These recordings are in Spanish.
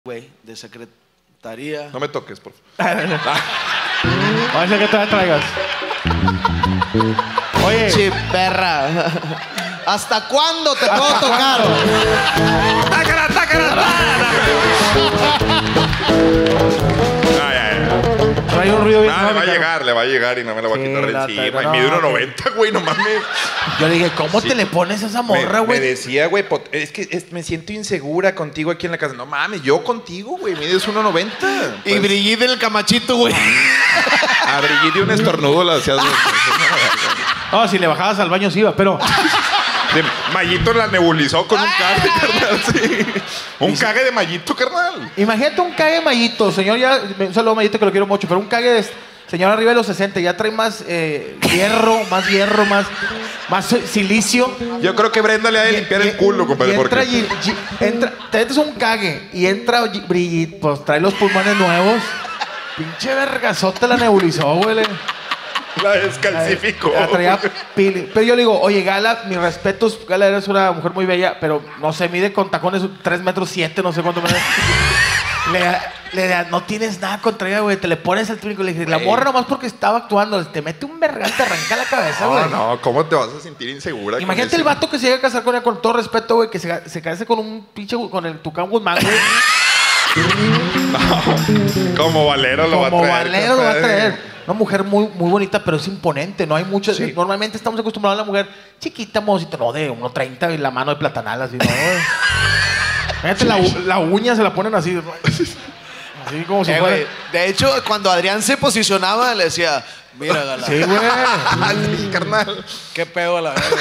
güey, de secretaría. No me toques, por favor. Vamos a ver que te traigas. Oye. Sí, perra. ¿Hasta cuándo te puedo tocar? ¡Tácala, tácala! Trae un ruido bien. Le va a llegar y no me lo va a quitar de encima. Y mide 1.90, güey, no mames. Yo le dije, ¿cómo te le pones a esa morra, güey? Me decía, güey, es que me siento insegura contigo aquí en la casa. No mames, yo contigo, güey, mides 1.90. Y Brigitte en el camachito, güey. A Brigitte de un estornudo la hacías. No, si le bajabas al baño sí iba, pero... Mayito la nebulizó con un cague, carnal, sí. Un cague de Mayito, carnal. Imagínate un cague de Mayito, señor, ya... Un saludo a Mayito que lo quiero mucho, pero un cague de... Señor arriba de los 60, ya trae más hierro, más silicio. Yo creo que Brenda le ha de limpiar el culo, compadre. Entra, te metes un cague y entra Brigitte, pues trae los pulmones nuevos. Pinche vergasota la nebulizó, güey. La descalcificó. La traía pili. Pero yo le digo, oye, Gala, mis respetos, Gala, eres una mujer muy bella, pero no se mide con tacones 3 metros 7, no sé cuánto me no tienes nada contra ella, güey. Te le pones al trinco. Le dije, la morra nomás porque estaba actuando. Te mete un vergal, te arranca la cabeza, güey. No, ¿cómo te vas a sentir insegura? Imagínate el vato que se llega a casar con ella, con todo respeto, güey, que se case con un pinche, con el Tucán Guzmán, güey. No, como Valero lo va a traer. Como Valero lo va a traer. Una mujer muy, muy bonita, pero es imponente. No hay mucho. Sí. Normalmente estamos acostumbrados a la mujer chiquita, mocito, no, de 1.30 y la mano de platanal, así, ¿no? Fíjate, la uña se la ponen así. Así como si fuera. De hecho, cuando Adrián se posicionaba, le decía, mira, Gala. Sí, güey. Carnal. Qué pedo a la verga.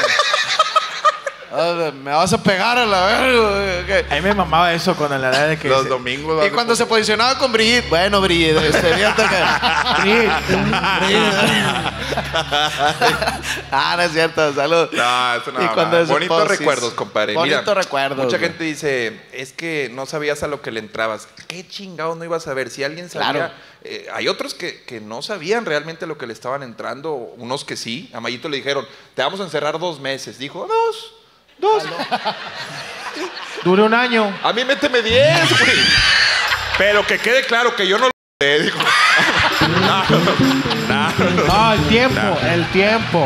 Me vas a pegar a la verga. A mí me mamaba eso con la edad de que... Los domingos... Y cuando se posicionaba con Brigitte. Bueno, Brigitte, fíjate que... Brigitte. No es cierto. Salud. No, eso no. Bonitos recuerdos, compadre. Bonitos recuerdos. Mucha gente dice, es que no sabías a lo que le entrabas. ¿Qué chingados no ibas a ver? Si alguien sabía... Claro. Hay otros que no sabían realmente lo que le estaban entrando. Unos que sí. A Mayito le dijeron, te vamos a encerrar 2 meses. Dijo, 2. Dure 1 año. A mí méteme 10, güey. Pero que quede claro que yo no lo dijo. No, el tiempo.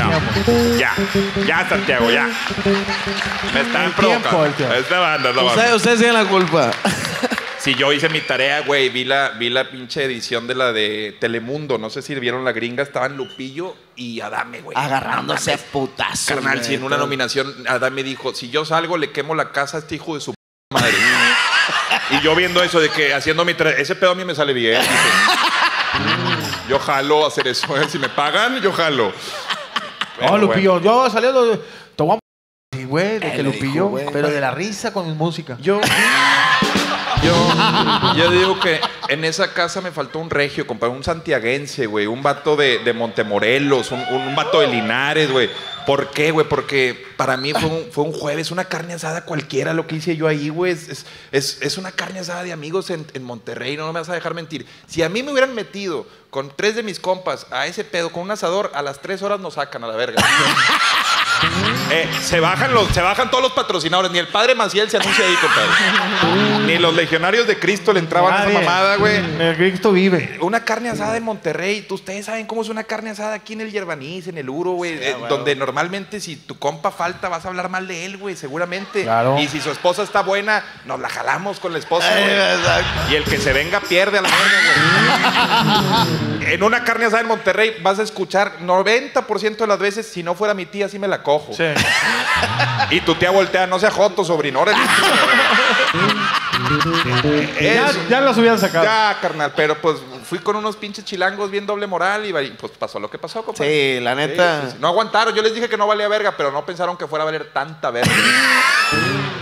Ya, Santiago, ya. Me están provocando. Esta banda, Ustedes tienen la culpa. Si yo hice mi tarea, güey, vi la pinche edición de la de Telemundo. No sé si vieron la gringa, estaban Lupillo y Adame, güey. Agarrándose a putazos. Carnal, güey, si en una nominación Adame dijo, si yo salgo le quemo la casa a este hijo de su madre. Y yo viendo eso de que haciendo mi tarea, ese pedo a mí me sale bien. Yo jalo hacer eso. Si me pagan, yo jalo. No, Lupillo, yo saliendo de... Sí, güey, de que Lupillo, güey, pero de la risa con mi música. Yo digo que en esa casa me faltó un regio, compadre, un santiaguense, güey, un vato de Montemorelos, un vato de Linares, güey. ¿Por qué, güey? Porque para mí fue un jueves, una carne asada cualquiera lo que hice yo ahí, güey. Es una carne asada de amigos en Monterrey, no me vas a dejar mentir. Si a mí me hubieran metido con 3 de mis compas a ese pedo con un asador, a las 3 horas nos sacan a la verga. Se bajan todos los patrocinadores. Ni el padre Maciel se anuncia ahí, compadre. Ni los legionarios de Cristo le entraban a esa mamada, güey. El Cristo vive. Una carne asada en Monterrey. Ustedes saben cómo es una carne asada aquí en el Yerbaniz, en el Uro, güey. Sí, donde normalmente si tu compa falta vas a hablar mal de él, güey, seguramente. Claro. Y si su esposa está buena, nos la jalamos con la esposa, güey. Y el que se venga pierde a la verga, güey. En una carne asada en Monterrey vas a escuchar 90% de las veces, si no fuera mi tía, sí me la cojo. Sí. Y tu tía voltea, no sea joto, sobrino. Ya los hubieran sacado. Ya, carnal, pero pues fui con unos pinches chilangos bien doble moral y pues pasó lo que pasó, compadre. Sí, la neta. Sí. No aguantaron, yo les dije que no valía verga, pero no pensaron que fuera a valer tanta verga.